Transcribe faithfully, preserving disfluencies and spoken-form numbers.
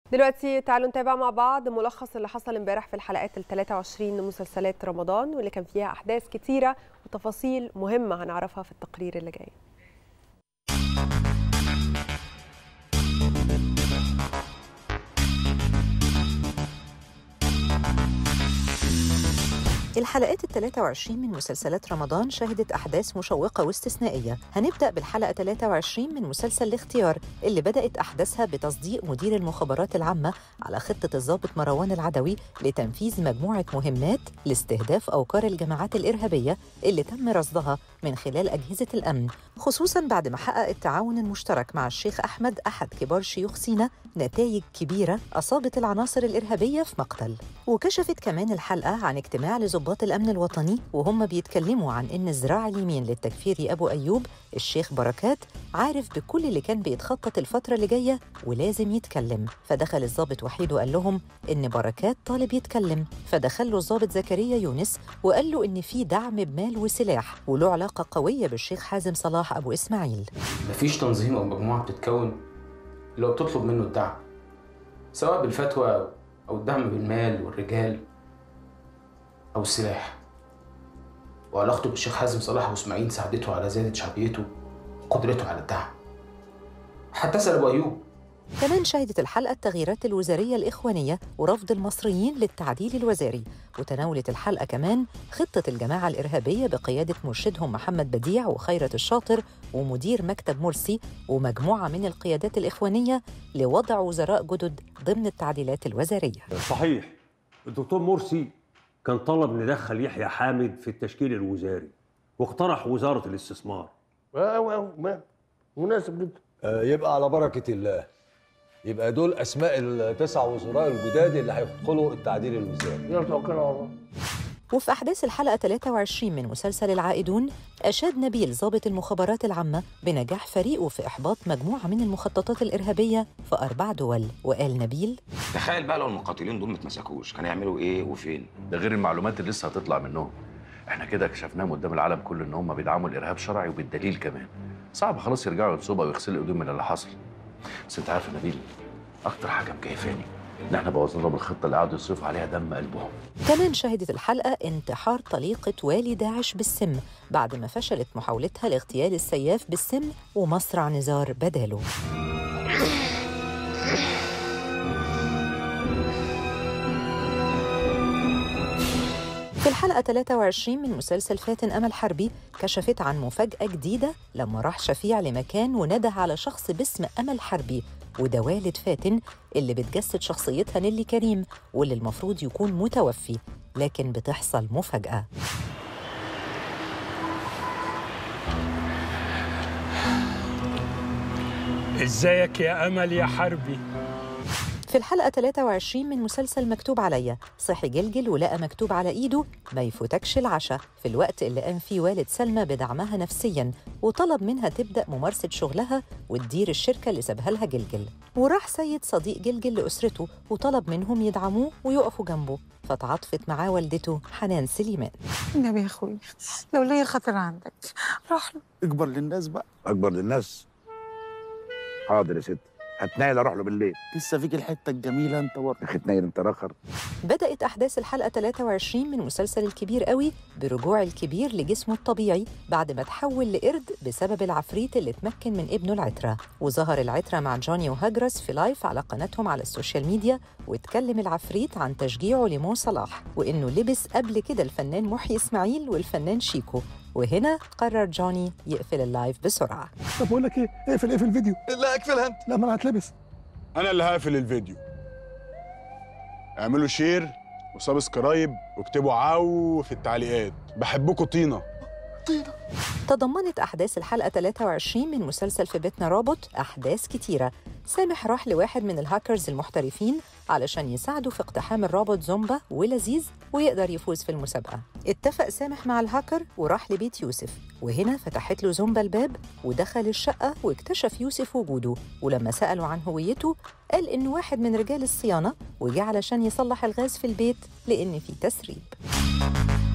دلوقتي تعالوا نتابع مع بعض ملخص اللي حصل امبارح في الحلقات ال ثلاثة وعشرين لمسلسلات رمضان، واللي كان فيها أحداث كتيرة وتفاصيل مهمة هنعرفها في التقرير اللي جاي. الحلقات ال ثلاثة وعشرين من مسلسلات رمضان شهدت أحداث مشوقة واستثنائية. هنبدأ بالحلقة ثلاثة وعشرين من مسلسل الاختيار، اللي بدأت أحداثها بتصديق مدير المخابرات العامة على خطة الضابط مروان العدوي لتنفيذ مجموعة مهمات لاستهداف أوكار الجماعات الإرهابية اللي تم رصدها من خلال أجهزة الأمن، خصوصاً بعد ما حقق التعاون المشترك مع الشيخ أحمد أحد كبار شيوخ سينا نتائج كبيرة أصابت العناصر الإرهابية في مقتل. وكشفت كمان الحلقة عن اجتماع لضباط الأمن الوطني وهم بيتكلموا عن إن الذراع اليمين للتكفيري أبو أيوب الشيخ بركات عارف بكل اللي كان بيتخطط الفترة اللي جاية ولازم يتكلم، فدخل الضابط وحيد وقال لهم إن بركات طالب يتكلم، فدخل له الضابط زكريا يونس وقال له إن في دعم بمال وسلاح وله علاقة قوية بالشيخ حازم صلاح أبو إسماعيل. مفيش تنظيم أو مجموعة بتتكون لو بتطلب منه الدعم، سواء بالفتوى أو الدعم بالمال والرجال أو السلاح. وعلاقته بالشيخ حازم صلاح أبو إسماعيل ساعدته على زيادة شعبيته وقدرته على الدعم. حتى سأل أبو أيوب. كمان شهدت الحلقة التغييرات الوزارية الإخوانية ورفض المصريين للتعديل الوزاري، وتناولت الحلقة كمان خطة الجماعة الإرهابية بقيادة مرشدهم محمد بديع وخيرت الشاطر ومدير مكتب مرسي ومجموعة من القيادات الإخوانية لوضع وزراء جدد ضمن التعديلات الوزارية. صحيح، الدكتور مرسي كان طلب ندخل يحيى حامد في التشكيل الوزاري واقترح وزارة الاستثمار. واو واو ما مناسب جدا. آه يبقى على بركة الله، يبقى دول أسماء التسع وزراء الجداد اللي هيدخلوا التعديل الوزاري. يلا توكلنا على الله. وفي أحداث الحلقة ثلاثة وعشرين من مسلسل العائدون أشاد نبيل ضابط المخابرات العامة بنجاح فريقه في إحباط مجموعة من المخططات الإرهابية في أربع دول. وقال نبيل: تخيل بقى لو المقاتلين دول ما اتمسكوش كانوا يعملوا إيه وفين؟ ده غير المعلومات اللي لسه هتطلع منهم. احنا كده كشفناهم قدام العالم كله ان هم بيدعموا الارهاب شرعي وبالدليل كمان. صعب خلاص يرجعوا ينصبوا ويغسلوا ايديهم من اللي حصل. بس انت عارف يا نبيل، اكتر حاجه مكيفاني ان احنا بوظنا لهم الخطه اللي قعدوا يصرفوا عليها دم قلبهم. كمان شهدت الحلقه انتحار طليقه والي داعش بالسم بعد ما فشلت محاولتها لاغتيال السياف بالسم ومصرع نزار بداله. في الحلقة ثلاثة وعشرين من مسلسل فاتن أمل حربي كشفت عن مفاجأة جديدة لما راح شفيع لمكان ونده على شخص باسم أمل حربي، وده والد فاتن اللي بتجسد شخصيتها نيلي كريم واللي المفروض يكون متوفي، لكن بتحصل مفاجأة. ازيك يا أمل يا حربي؟ في الحلقة ثلاثة وعشرين من مسلسل مكتوب عليا صحي جلجل ولقى مكتوب على إيده ما يفوتكش العشاء، في الوقت اللي قام فيه والد سلمى بدعمها نفسياً وطلب منها تبدأ ممارسة شغلها وتدير الشركة اللي سابها لها جلجل. وراح سيد صديق جلجل لأسرته وطلب منهم يدعموه ويقفوا جنبه، فتعاطفت معاه والدته حنان سليمان. النبي يا أخوي لو ليا خاطر عندك راح له. اكبر للناس بقى. أكبر للناس؟ حاضر يا ست، هتنايل اروح له بالليل. لسه فيك الحته الجميله انت برضه. يا اخي تنايل انت راخر. بدات احداث الحلقه ثلاثة وعشرين من مسلسل الكبير قوي برجوع الكبير لجسمه الطبيعي بعد ما تحول لقرد بسبب العفريت اللي اتمكن من ابنه العترة. وظهر العترة مع جوني وهجرس في لايف على قناتهم على السوشيال ميديا، واتكلم العفريت عن تشجيعه لمو صلاح وانه لبس قبل كده الفنان محي اسماعيل والفنان شيكو. وهنا قرر جوني يقفل اللايف بسرعة. طب بقول لك ايه، اقفل اقفل الفيديو. لا اقفلها انت. لا ما انا هتلبس. انا اللي هقفل الفيديو. اعملوا شير وسبسكرايب واكتبوا عو في التعليقات. بحبكم طينة. طينة. تضمنت أحداث الحلقة ثلاثة وعشرين من مسلسل في بيتنا رابط أحداث كتيرة. سامح راح لواحد من الهاكرز المحترفين علشان يساعده في اقتحام الرابط زومبا ولذيذ ويقدر يفوز في المسابقة. اتفق سامح مع الهاكر وراح لبيت يوسف، وهنا فتحت له زومبا الباب ودخل الشقة واكتشف يوسف وجوده، ولما سألوا عن هويته قال إنه واحد من رجال الصيانة وجه علشان يصلح الغاز في البيت لأن في تسريب.